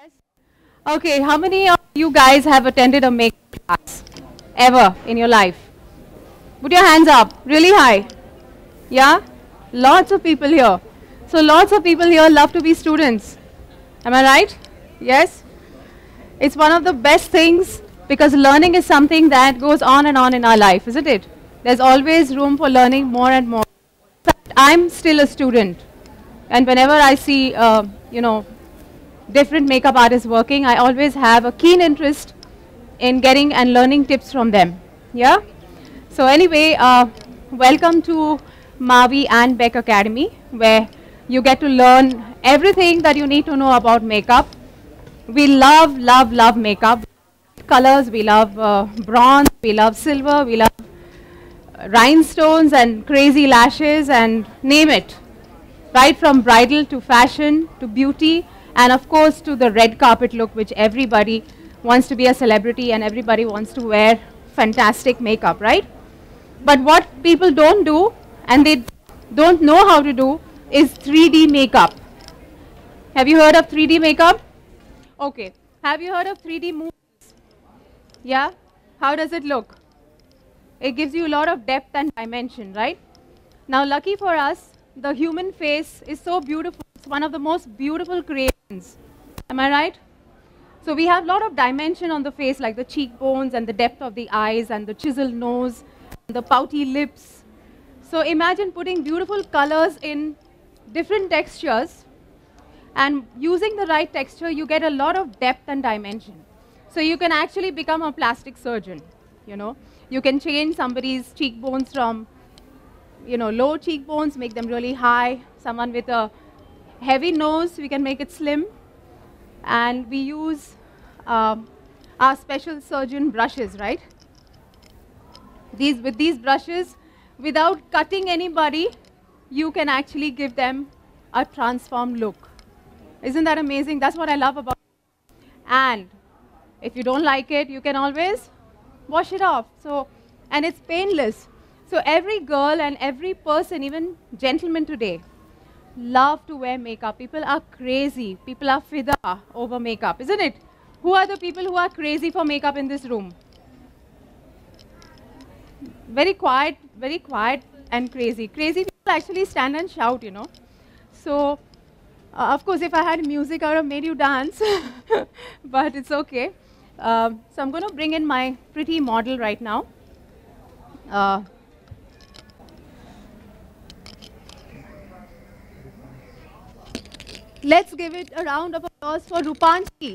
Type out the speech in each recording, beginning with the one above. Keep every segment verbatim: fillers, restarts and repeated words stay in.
Yes. Okay, how many of you guys have attended a makeup class ever in your life? Put your hands up, really high. Yeah? Lots of people here. So lots of people here love to be students. Am I right? Yes? It's one of the best things because learning is something that goes on and on in our life, isn't it? There's always room for learning more and more. In fact, I'm still a student. And whenever I see, uh, you know, different makeup artists working, I always have a keen interest in getting and learning tips from them. Yeah? So anyway, uh, welcome to Mavi and Beck Academy, where you get to learn everything that you need to know about makeup. We love, love, love makeup. Colors, we love uh, bronze, we love silver, we love uh, rhinestones and crazy lashes and name it. Right from bridal to fashion to beauty and of course to the red carpet look, which everybody wants to be a celebrity and everybody wants to wear fantastic makeup, right? But what people don't do and they don't know how to do is three D makeup. Have you heard of three D makeup? Okay. Have you heard of three D movies? Yeah? How does it look? It gives you a lot of depth and dimension, right? Now, lucky for us, the human face is so beautiful. It's one of the most beautiful creations. Am I right? So we have a lot of dimension on the face, like the cheekbones and the depth of the eyes and the chiseled nose, and the pouty lips. So imagine putting beautiful colors in different textures, and using the right texture, you get a lot of depth and dimension. So you can actually become a plastic surgeon, you know. You can change somebody's cheekbones from, you know, low cheekbones, make them really high. Someone with a heavy nose, we can make it slim. And we use um, our special surgeon brushes, right? These, with these brushes, without cutting anybody, you can actually give them a transformed look. Isn't that amazing? That's what I love about it. And if you don't like it, you can always wash it off. So, and it's painless. So every girl and every person, even gentlemen today, love to wear makeup. People are crazy. People are fida over makeup, isn't it? Who are the people who are crazy for makeup in this room? Very quiet, very quiet and crazy. Crazy people actually stand and shout, you know. So, uh, of course, if I had music, I would have made you dance. But it's okay. Um, so I'm going to bring in my pretty model right now. Uh, Let's give it a round of applause for Rupanshi.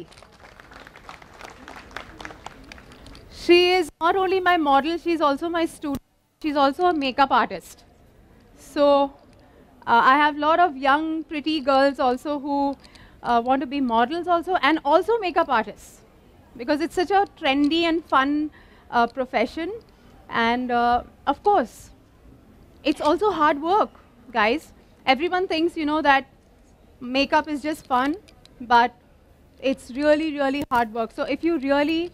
She is not only my model, she's also my student. She's also a makeup artist. So uh, I have a lot of young, pretty girls also who uh, want to be models also and also makeup artists. Because it's such a trendy and fun uh, profession. And uh, of course, it's also hard work, guys. Everyone thinks, you know, that makeup is just fun, but it's really, really hard work. So if you really,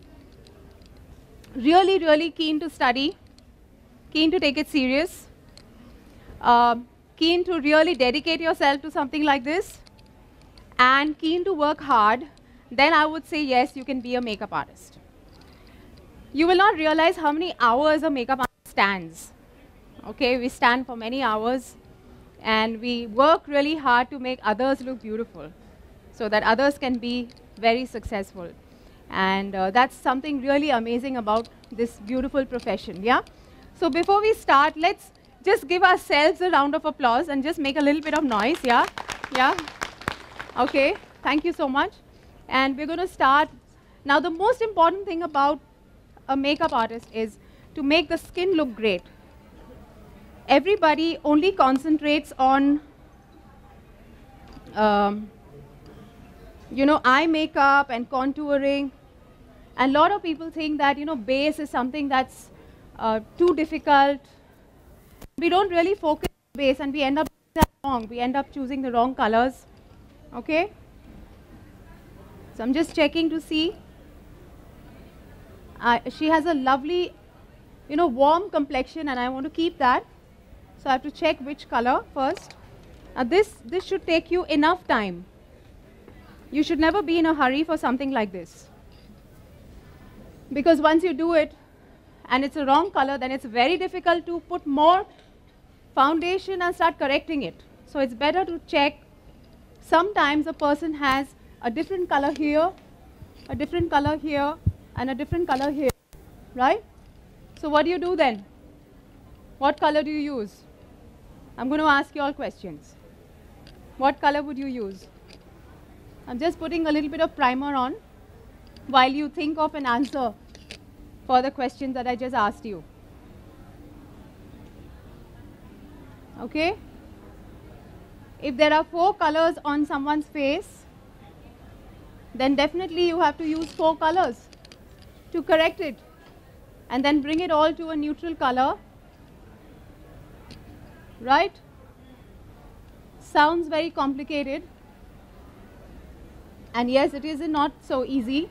really, really keen to study, keen to take it serious, uh, keen to really dedicate yourself to something like this, and keen to work hard, then I would say yes, you can be a makeup artist. You will not realize how many hours a makeup artist stands. Okay, we stand for many hours. And we work really hard to make others look beautiful so that others can be very successful. And uh, that's something really amazing about this beautiful profession, yeah? So before we start, let's just give ourselves a round of applause and just make a little bit of noise, yeah? Yeah? Okay, thank you so much. And we're going to start. Now, the most important thing about a makeup artist is to make the skin look great. Everybody only concentrates on, um, you know, eye makeup and contouring. And a lot of people think that, you know, base is something that's uh, too difficult. We don't really focus on base and we end up doing that wrong. We end up choosing the wrong colors. Okay? So I'm just checking to see. Uh, she has a lovely, you know, warm complexion and I want to keep that. So I have to check which color first. Uh, this, this should take you enough time. you should never be in a hurry for something like this. Because once you do it, and it's a wrong color, then it's very difficult to put more foundation and start correcting it. So it's better to check. Sometimes a person has a different color here, a different color here, and a different color here, right? So what do you do then? What color do you use? I'm going to ask you all questions. What color would you use? I'm just putting a little bit of primer on while you think of an answer for the questions that I just asked you. Okay? If there are four colors on someone's face, then definitely you have to use four colors to correct it and then bring it all to a neutral color. Right? Sounds very complicated. And yes, it is not so easy.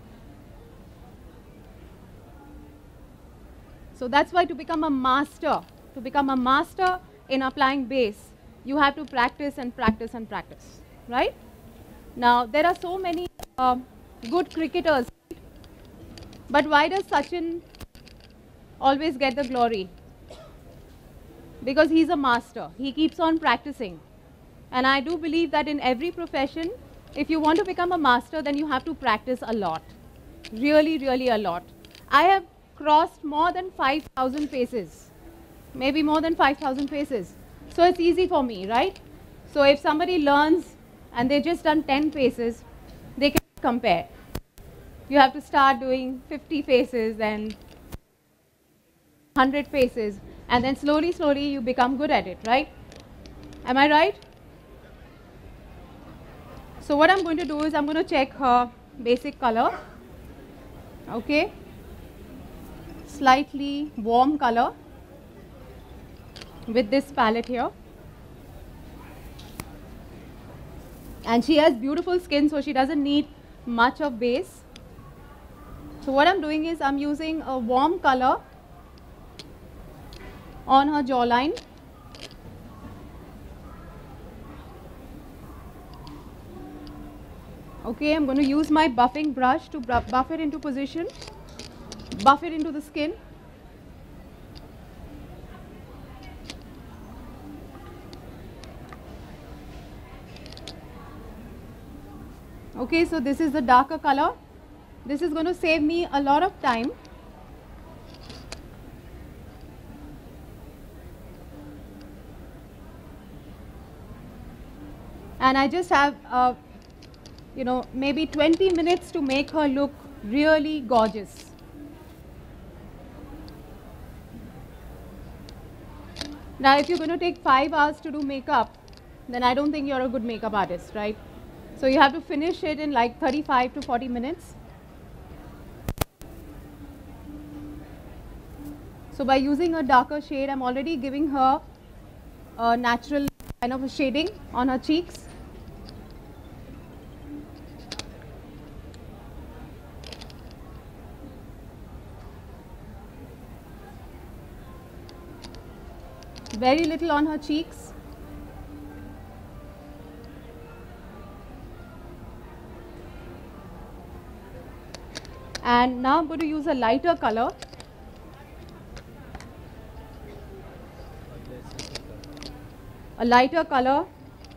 So that's why to become a master, to become a master in applying base, you have to practice and practice and practice, right? Now, there are so many uh, good cricketers, but why does Sachin always get the glory? Because he's a master. He keeps on practicing. And I do believe that in every profession, if you want to become a master, then you have to practice a lot. Really, really a lot. I have crossed more than five thousand faces. Maybe more than five thousand faces. So it's easy for me, right? So if somebody learns and they just done ten faces, they can compare. You have to start doing fifty faces, then one hundred faces, and then slowly, slowly you become good at it, right? Am I right? So what I'm going to do is I'm going to check her basic color. Okay. Slightly warm color with this palette here. And she has beautiful skin, so she doesn't need much of base. So what I'm doing is I'm using a warm color on her jawline. Okay, I'm going to use my buffing brush to buff it into position, buff it into the skin. Okay, so this is the darker color. This is going to save me a lot of time. And I just have, uh, you know, maybe twenty minutes to make her look really gorgeous. Now, if you're going to take five hours to do makeup, then I don't think you're a good makeup artist, right? So you have to finish it in like thirty-five to forty minutes. So by using a darker shade, I'm already giving her a natural kind of a shading on her cheeks. Very little on her cheeks. And now I'm going to use a lighter color. A lighter color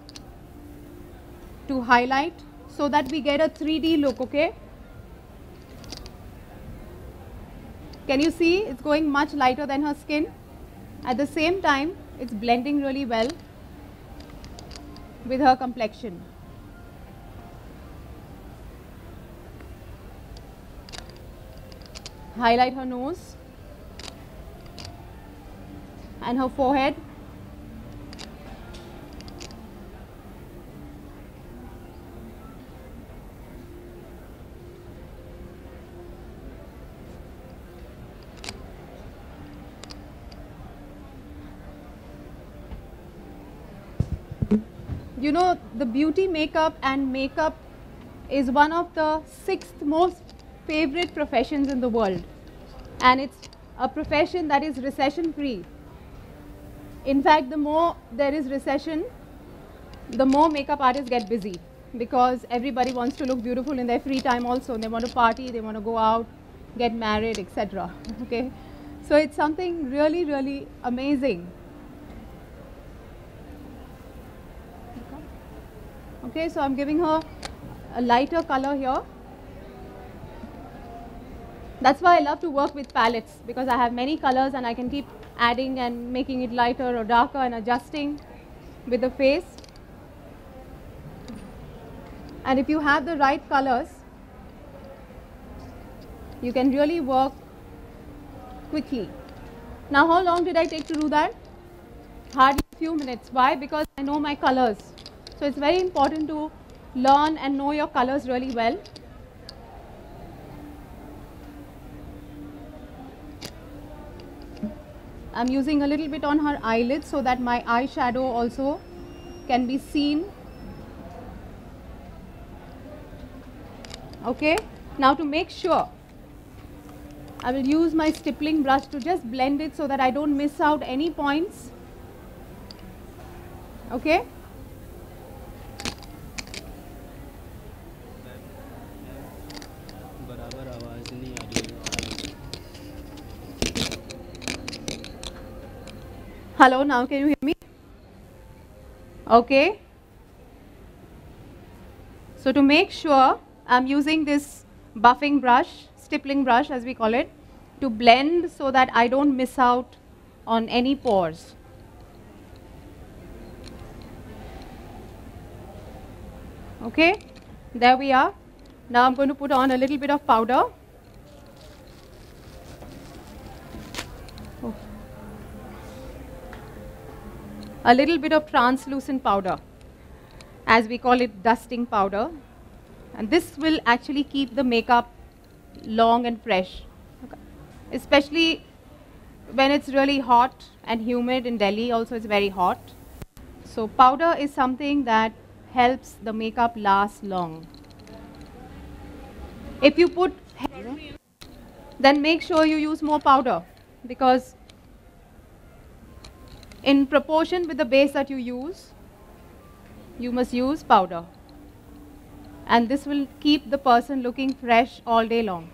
to highlight so that we get a three D look, okay? Can you see it's going much lighter than her skin? At the same time, it's blending really well with her complexion. Highlight her nose and her forehead. You know, the beauty makeup and makeup is one of the sixth most favorite professions in the world, and it's a profession that is recession free. In fact, the more there is recession, the more makeup artists get busy. because everybody wants to look beautiful in their free time also. They want to party, they want to go out, get married, et cetera. Okay, so it's something really, really amazing. Okay, so I'm giving her a lighter color here. That's why I love to work with palettes, because I have many colors and I can keep adding and making it lighter or darker and adjusting with the face. And if you have the right colors, you can really work quickly. Now, how long did I take to do that? Hardly a few minutes. Why? Because I know my colors. So it's very important to learn and know your colors really well. I'm using a little bit on her eyelids so that my eyeshadow also can be seen. Okay, now to make sure, I will use my stippling brush to just blend it so that I don't miss out any points. Okay. Hello, now can you hear me? Okay. So to make sure, I'm using this buffing brush, stippling brush as we call it, to blend so that I don't miss out on any pores. Okay, there we are. Now I'm going to put on a little bit of powder. Oh. A little bit of translucent powder, as we call it dusting powder. And this will actually keep the makeup long and fresh, okay. Especially when it's really hot and humid in Delhi. Also, it's very hot. So powder is something that helps the makeup last long. If you put heavy, then make sure you use more powder, because in proportion with the base that you use, you must use powder. And this will keep the person looking fresh all day long.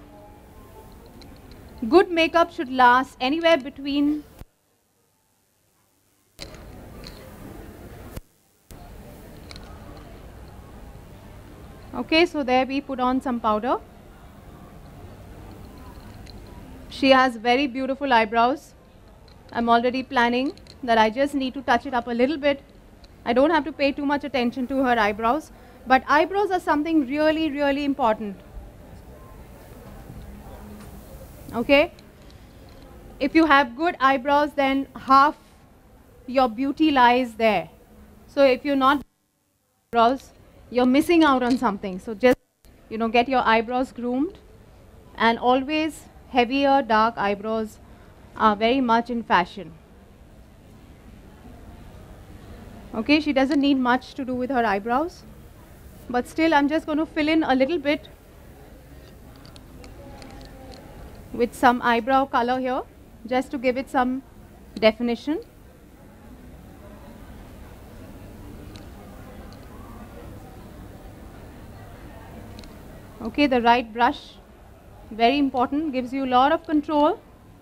Good makeup should last anywhere between Okay, so there we put on some powder. She has very beautiful eyebrows. I'm already planning that I just need to touch it up a little bit. I don't have to pay too much attention to her eyebrows. But eyebrows are something really, really important. Okay? If you have good eyebrows, then half your beauty lies there. So if you're not eyebrows, you're missing out on something. So just, you know, get your eyebrows groomed. And always heavier, dark eyebrows are very much in fashion. Okay, she doesn't need much to do with her eyebrows. But still, I'm just going to fill in a little bit with some eyebrow color here, just to give it some definition. Okay, the right brush, very important, gives you a lot of control.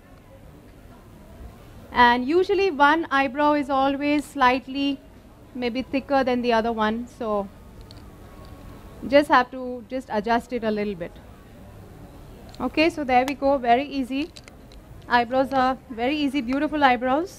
And usually one eyebrow is always slightly maybe thicker than the other one. So just have to just adjust it a little bit. Okay, so there we go, very easy. Eyebrows are very easy, beautiful eyebrows.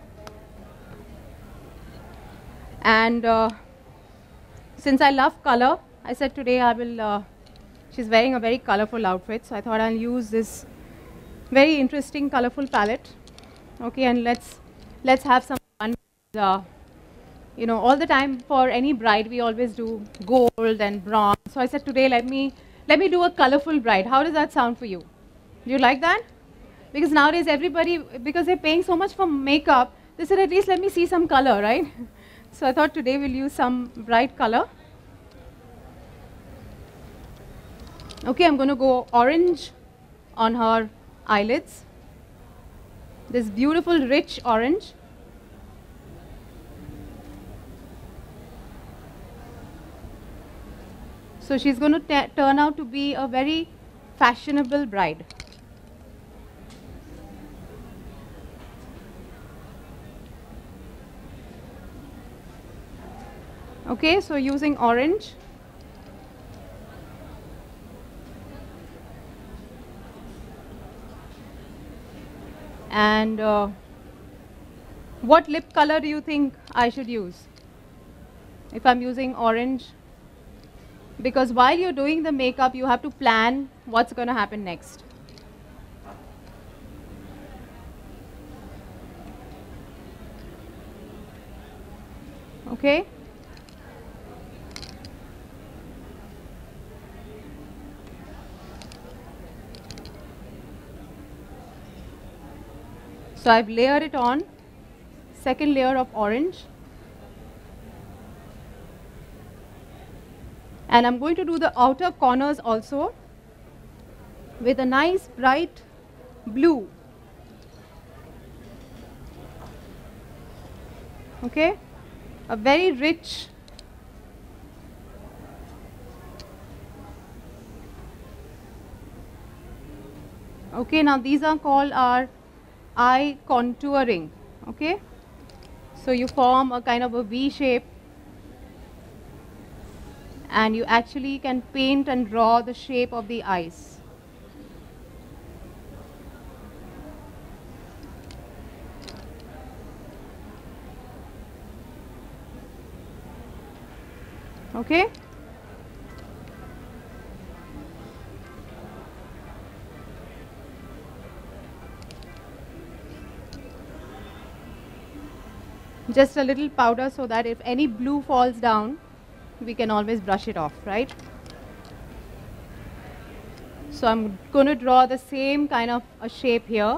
And uh, since I love color, I said today I will, uh, she's wearing a very colorful outfit, so I thought I'll use this very interesting colorful palette. Okay, and let's, let's have some fun. Uh, You know, all the time for any bride, we always do gold and bronze. So I said today, let me, let me do a colorful bride. How does that sound for you? Do you like that? Because nowadays everybody, because they're paying so much for makeup, they said at least let me see some color, right? So I thought today we'll use some bright color. Okay, I'm going to go orange on her eyelids. This beautiful rich orange. So she's going to turn out to be a very fashionable bride. Okay, so using orange. And uh, what lip color do you think I should use if I'm using orange? Because while you're doing the makeup, you have to plan what's going to happen next. Okay? So I've layered it on, second layer of orange. And I'm going to do the outer corners also with a nice bright blue. Okay? A very rich Okay, now these are called our eye contouring. Okay? So you form a kind of a V shape, and you actually can paint and draw the shape of the eyes. Okay? Just a little powder so that if any blue falls down, we can always brush it off, right? So I'm going to draw the same kind of a shape here.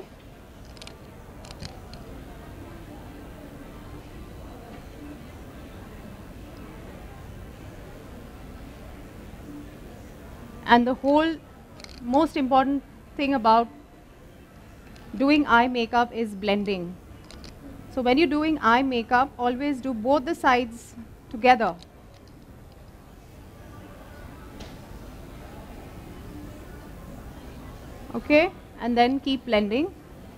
And the whole most important thing about doing eye makeup is blending. So when you're doing eye makeup, always do both the sides together. Okay, and then keep blending.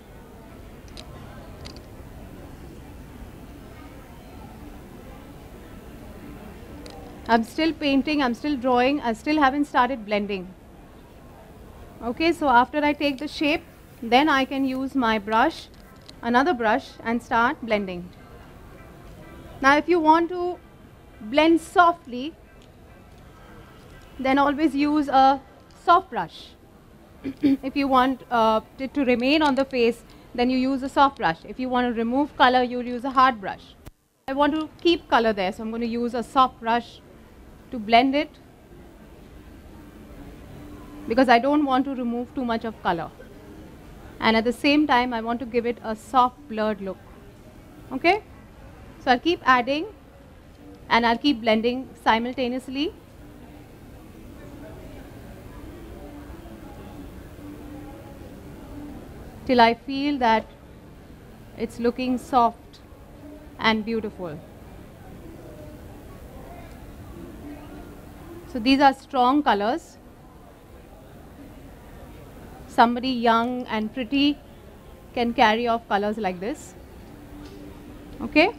I'm still painting, I'm still drawing, I still haven't started blending. Okay, so after I take the shape, then I can use my brush, another brush, and start blending. Now if you want to blend softly, then always use a soft brush. If you want uh, it to remain on the face, then you use a soft brush. If you want to remove color, you'll use a hard brush. I want to keep color there, so I'm going to use a soft brush to blend it, because I don't want to remove too much of color. And at the same time, I want to give it a soft blurred look. Okay? So I'll keep adding and I'll keep blending simultaneously. Till I feel that it's looking soft and beautiful. So these are strong colors. Somebody young and pretty can carry off colors like this. Okay?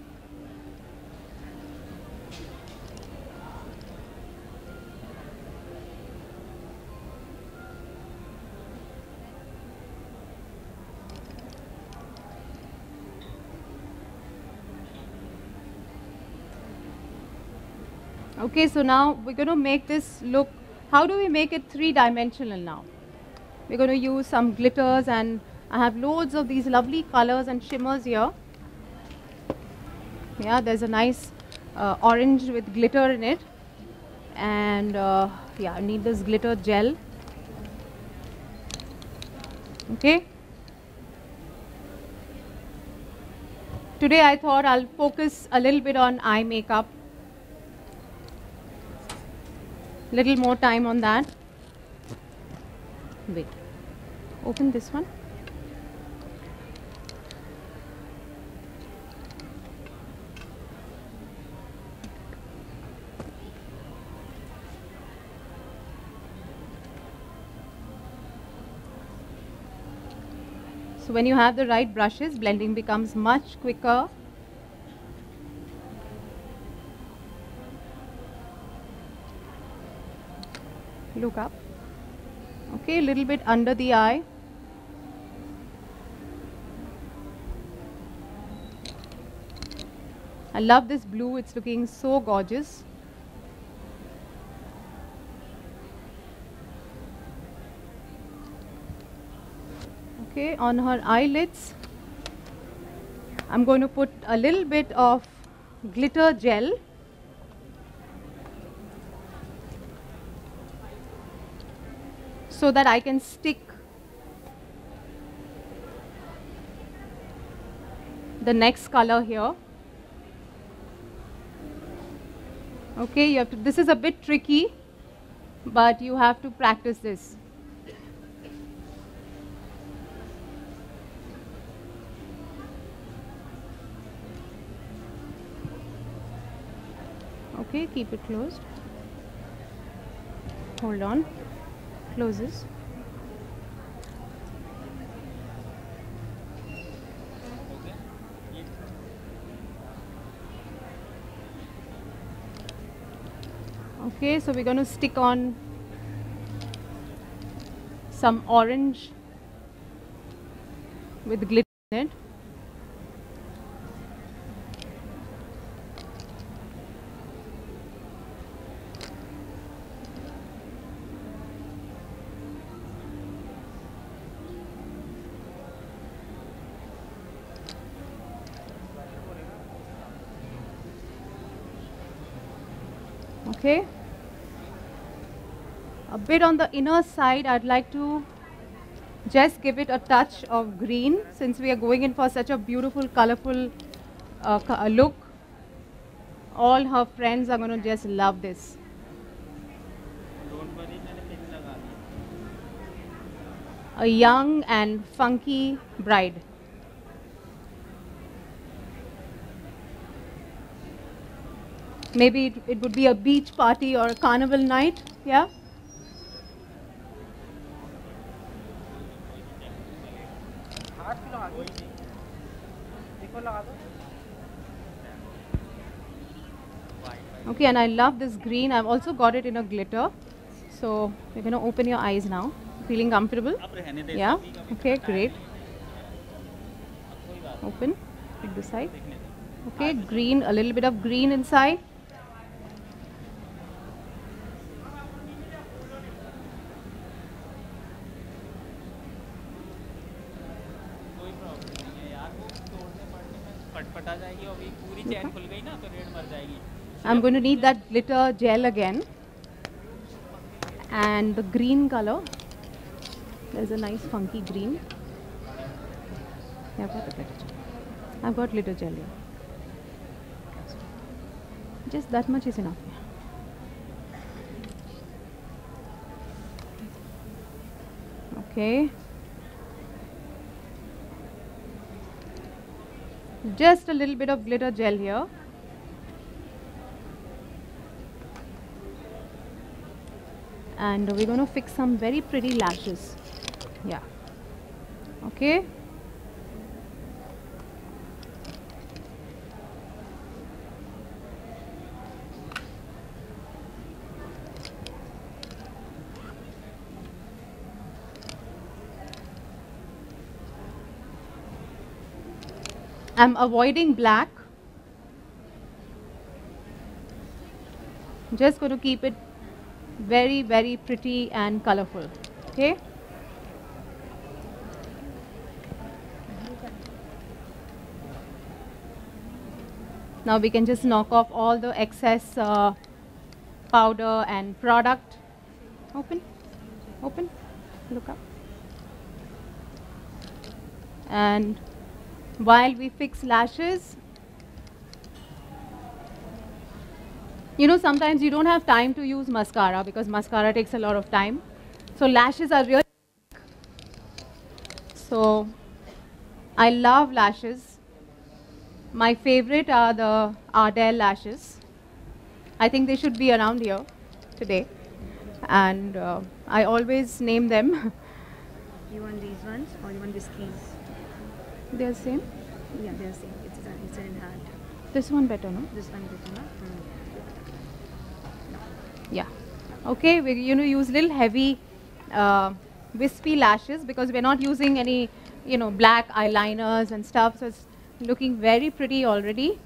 Okay, so now we're going to make this look, how do we make it three-dimensional now? We're going to use some glitters, and I have loads of these lovely colors and shimmers here. Yeah, there's a nice uh, orange with glitter in it. And uh, yeah, I need this glitter gel. Okay. Today I thought I'll focus a little bit on eye makeup. Little more time on that. Wait, open this one. So when you have the right brushes, blending becomes much quicker. Look up. Okay, a little bit under the eye. I love this blue, it's looking so gorgeous. Okay, on her eyelids, I'm going to put a little bit of glitter gel. So that I can stick the next color here. Okay, you have to, this is a bit tricky, but you have to practice this. Okay, keep it closed. Hold on. Closes. Okay, so we're going to stick on some orange with glitter in it. Okay, a bit on the inner side, I'd like to just give it a touch of green since we are going in for such a beautiful, colorful uh, co look. All her friends are going to just love this. A young and funky bride. Maybe it, it would be a beach party or a carnival night, yeah? Okay, and I love this green. I've also got it in a glitter. So you're going to open your eyes now. Feeling comfortable? Yeah? Okay, great. Open. Pick this side. Okay, green, a little bit of green inside. I'm going to need that glitter gel again. And the green color. There's a nice funky green. Yeah, I've got the glitter gel. I've got glitter gel here. Just that much is enough. Okay. Just a little bit of glitter gel here. And we're going to fix some very pretty lashes. Yeah. Okay. I'm avoiding black. Just going to keep it very, very pretty and colorful. Okay. Now we can just knock off all the excess uh, powder and product. Open. Open. Look up. And while we fix lashes, you know, sometimes you don't have time to use mascara because mascara takes a lot of time. So lashes are really, so I love lashes. My favorite are the Ardell lashes. I think they should be around here today. And uh, I always name them. You want these ones or you want these keys? They're same? Yeah, they're same. It's a, it's an heart. This one better, no? This one better, no? Yeah. Okay, we you know use little heavy uh, wispy lashes because we're not using any you know black eyeliners and stuff, so it's looking very pretty already.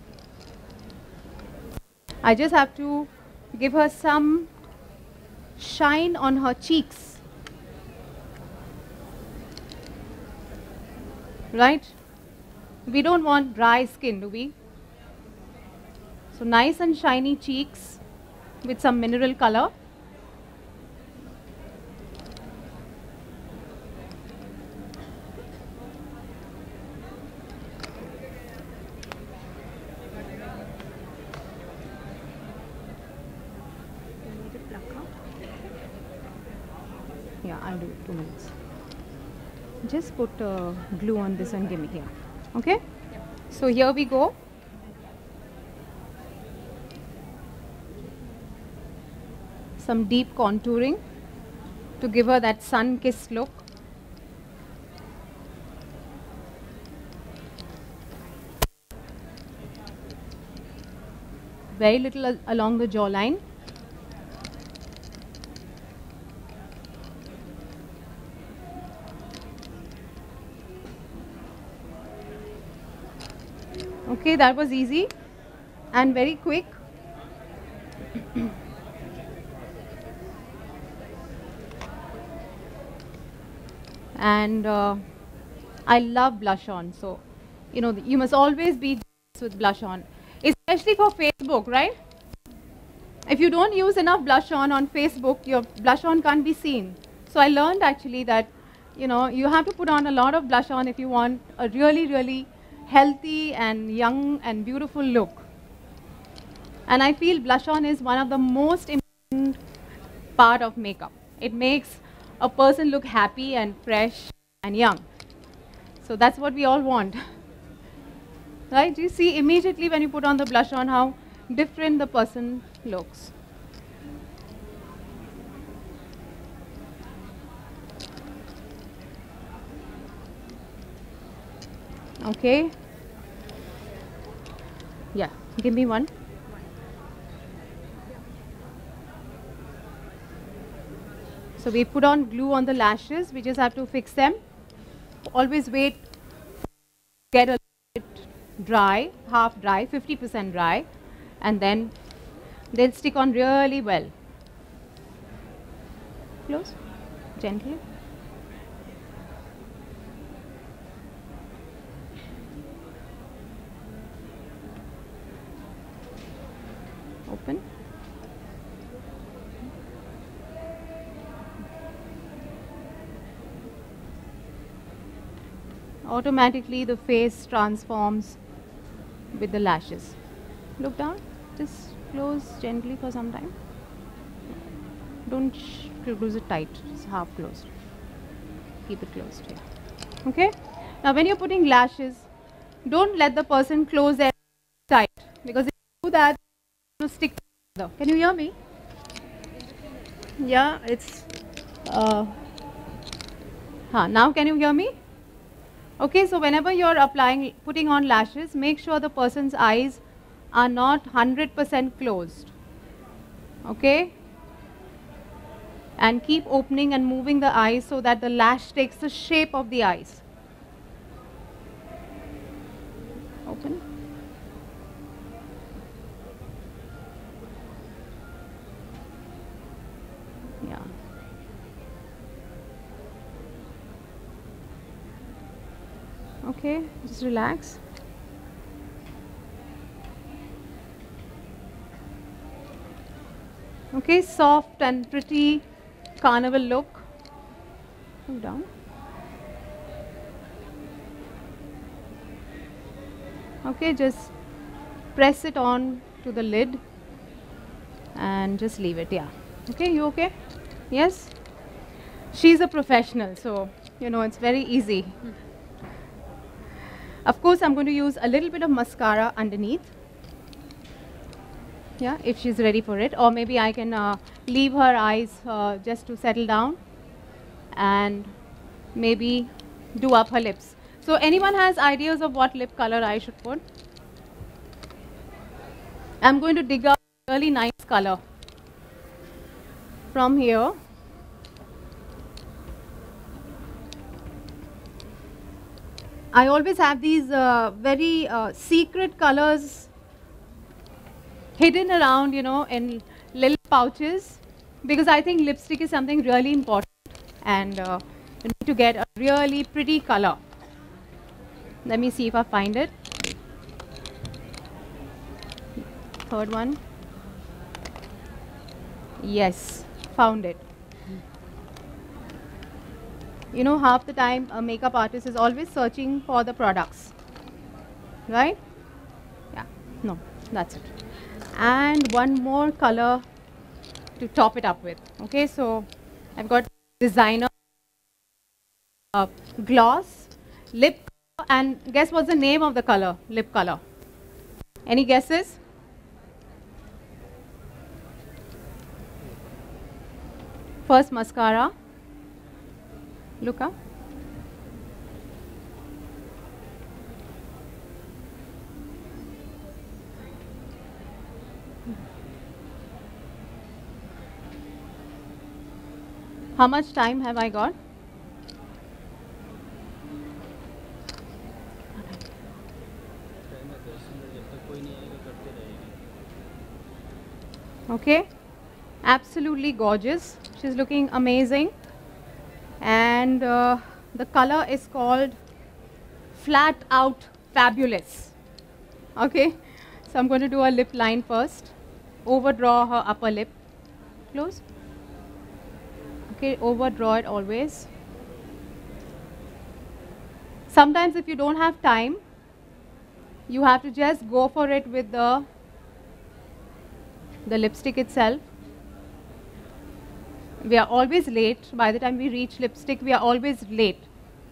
I just have to give her some shine on her cheeks. Right? We don't want dry skin, do we? So nice and shiny cheeks with some mineral color. Yeah, I'll do it. Two minutes. Just put uh, glue on this and give me here. Okay? Yep. So here we go. Some deep contouring to give her that sun-kissed look. Very little al along the jawline. Okay, that was easy and very quick. And uh, I love blush on, so you know you must always be with blush on, especially for Facebook, right? If you don't use enough blush on on Facebook, your blush on can't be seen. So I learned actually that you know you have to put on a lot of blush on if you want a really really healthy and young and beautiful look. And I feel blush on is one of the most important part of makeup. It makes a person look happy and fresh and young. So that's what we all want. Right? You see immediately when you put on the blush on how different the person looks. Okay. Yeah, give me one. So we put on glue on the lashes. We just have to fix them. Always wait, get a bit dry, half dry, fifty percent dry, and then they'll stick on really well. Close, gently. Open. Automatically the face transforms with the lashes. Look down, just close gently for some time. Don't close it tight, just half closed. Keep it closed here. Okay? Now when you're putting lashes, don't let the person close their tight, because if you do that, it will stick together. Can you hear me? Yeah, it's uh, huh, now can you hear me? Okay, so whenever you're applying, putting on lashes, make sure the person's eyes are not one hundred percent closed. Okay? And keep opening and moving the eyes so that the lash takes the shape of the eyes. Open. Yeah. Okay, just relax. Okay, soft and pretty carnival look. Move down. Okay, just press it on to the lid and just leave it. Yeah. Okay, you okay? Yes? She's a professional, so you know it's very easy. Of course, I'm going to use a little bit of mascara underneath. Yeah, if she's ready for it. Or maybe I can uh, leave her eyes uh, just to settle down and maybe do up her lips. So anyone has ideas of what lip color I should put? I'm going to dig out a really nice color from here. I always have these uh, very uh, secret colors hidden around, you know, in little pouches, because I think lipstick is something really important, and uh, you need to get a really pretty color. Let me see if I find it. Third one. Yes, found it. You know, half the time a makeup artist is always searching for the products, right? Yeah, no, that's it. And one more color to top it up with. Okay, so I've got designer uh, gloss, lip color, and guess what's the name of the color? Lip color. Any guesses? First mascara. Look up. How much time have I got? Okay, absolutely gorgeous. She's looking amazing. And uh, the color is called Flat Out Fabulous. Okay, so I'm going to do a lip line first. Overdraw her upper lip. Close. Okay, overdraw it always. Sometimes if you don't have time, you have to just go for it with the the lipstick itself. We are always late. By the time we reach lipstick, we are always late.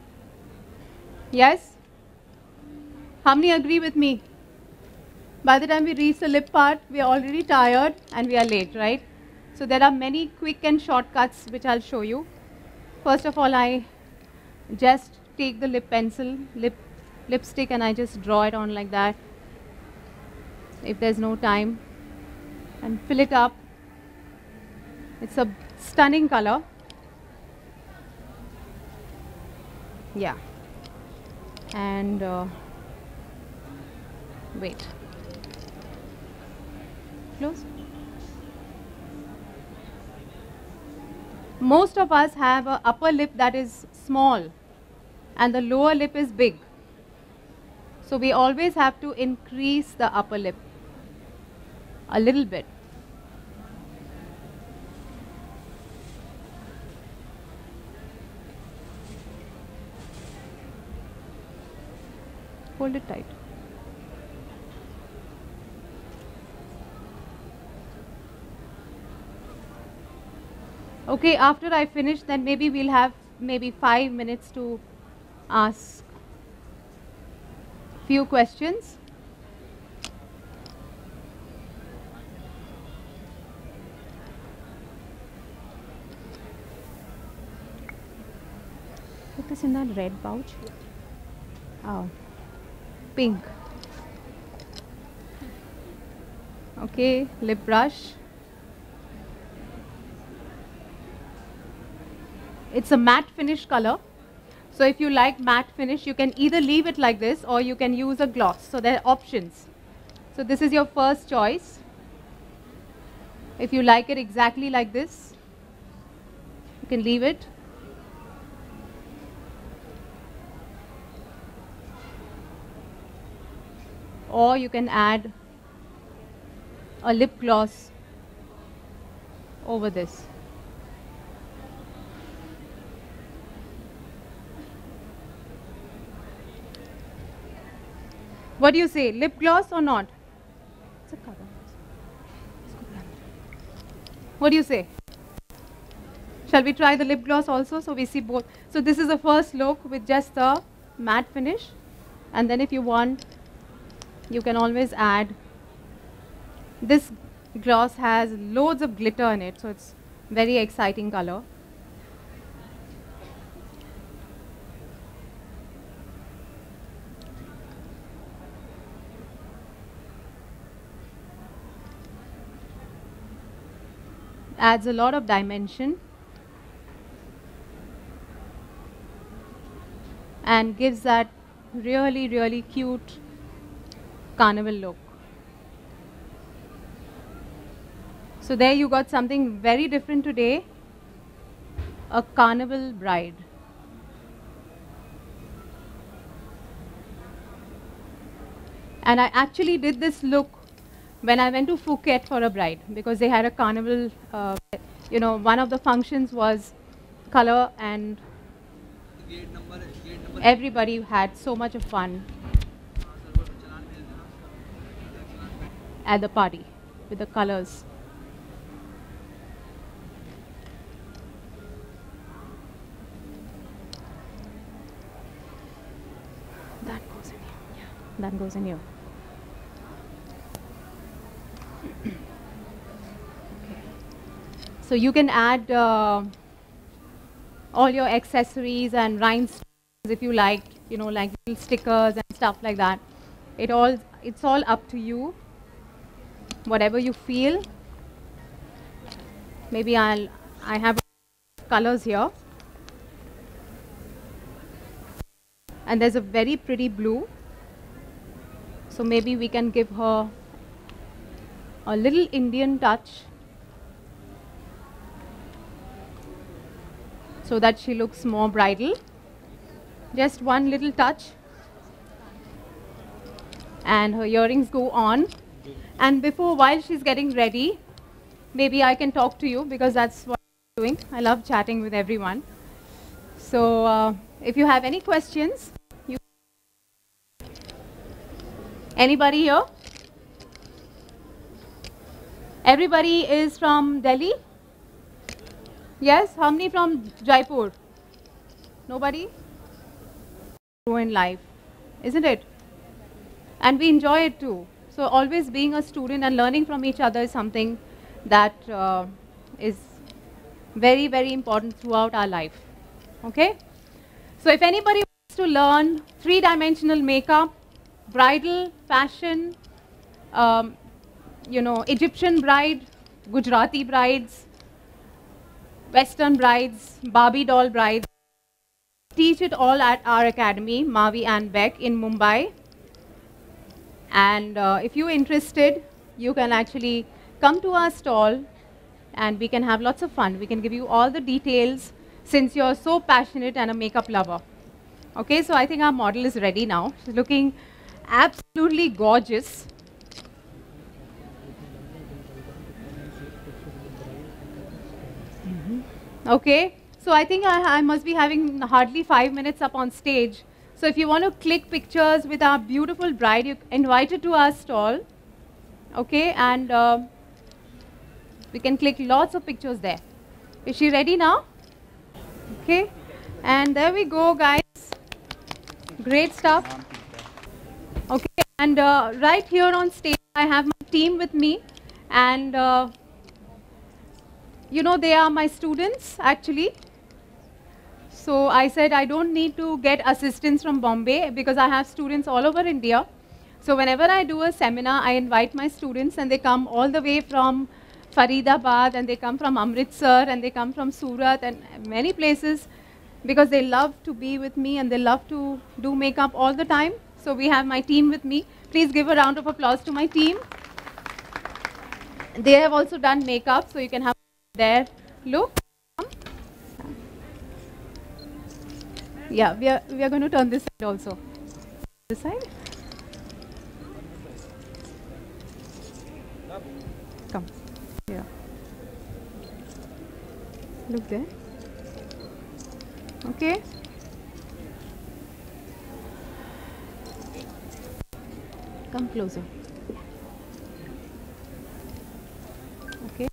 Yes? How many agree with me? By the time we reach the lip part, we are already tired and we are late, right? So there are many quick and shortcuts which I'll show you. First of all, I just take the lip pencil, lip lipstick, and I just draw it on like that. If there's no time, and fill it up. It's a stunning color. Yeah. And uh, wait. Close. Most of us have an upper lip that is small and the lower lip is big. So we always have to increase the upper lip a little bit. Hold it tight. Okay, after I finish, then maybe we'll have maybe five minutes to ask few questions. Put this in that red pouch. Oh, pink. Okay, lip brush. It's a matte finish color. So if you like matte finish, you can either leave it like this or you can use a gloss. So there are options. So this is your first choice. If you like it exactly like this, you can leave it. Or you can add a lip gloss over this. What do you say, lip gloss or not? What do you say? Shall we try the lip gloss also so we see both? So this is the first look with just the matte finish, and then if you want, you can always add. This gloss has loads of glitter in it, so it's very exciting color. adds a lot of dimension and gives that really, really cute carnival look. So there you got something very different today, a carnival bride. And I actually did this look when I went to Phuket for a bride, because they had a carnival, uh, you know, one of the functions was color, and everybody had so much of fun at the party with the colors. That goes in here. Yeah. That goes in here. Okay. So you can add uh, all your accessories and rhinestones if you like, you know, like little stickers and stuff like that. It all, it's all up to you. Whatever you feel. Maybe I'll, I have colors here. And there's a very pretty blue. So maybe we can give her a little Indian touch so that she looks more bridal. Just one little touch. And her earrings go on. And before, while she's getting ready, maybe I can talk to you, because that's what I'm doing. I love chatting with everyone. So uh, if you have any questions, you anybody here? Everybody is from Delhi? Yes? How many from Jaipur? Nobody? In life, isn't it? And we enjoy it too. So always being a student and learning from each other is something that uh, is very, very important throughout our life. Okay? So if anybody wants to learn three-dimensional makeup, bridal, fashion, um, you know, Egyptian bride, Gujarati brides, Western brides, Barbie doll brides, teach it all at our academy, Mavi and Beck in Mumbai. And uh, if you're interested, you can actually come to our stall and we can have lots of fun. We can give you all the details since you're so passionate and a makeup lover. Okay, so I think our model is ready now. She's looking absolutely gorgeous. Mm-hmm. Okay, so I think I, I must be having hardly five minutes up on stage. So if you want to click pictures with our beautiful bride, you're invited to our stall. Okay, and uh, we can click lots of pictures there. Is she ready now? Okay, and there we go, guys. Great stuff. Okay, and uh, right here on stage, I have my team with me. And, uh, you know, they are my students, actually. So I said I don't need to get assistance from Bombay because I have students all over India. So whenever I do a seminar, I invite my students and they come all the way from Faridabad and they come from Amritsar and they come from Surat and many places because they love to be with me and they love to do makeup all the time. So we have my team with me. Please give a round of applause to my team. They have also done makeup, so you can have their look. Yeah, we are, we are going to turn this side also. This side. Come. Yeah. Look there. Okay. Come closer. Okay.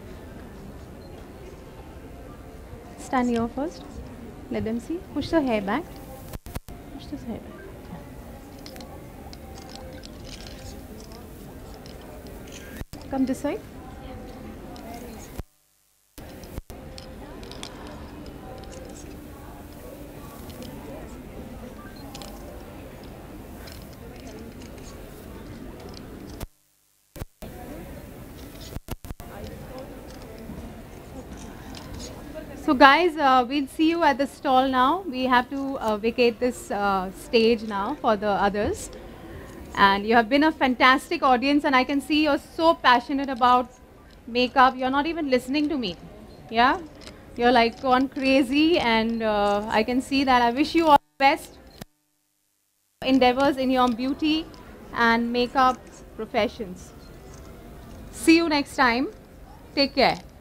Stand here first. Let them see. Push the hair back. Push this hair back. Come this side. So guys, uh, we'll see you at the stall now. We have to uh, vacate this uh, stage now for the others. And you have been a fantastic audience, and I can see you're so passionate about makeup. You're not even listening to me. Yeah? You're like gone crazy, and uh, I can see that. I wish you all the best endeavors in your beauty and makeup professions. See you next time. Take care.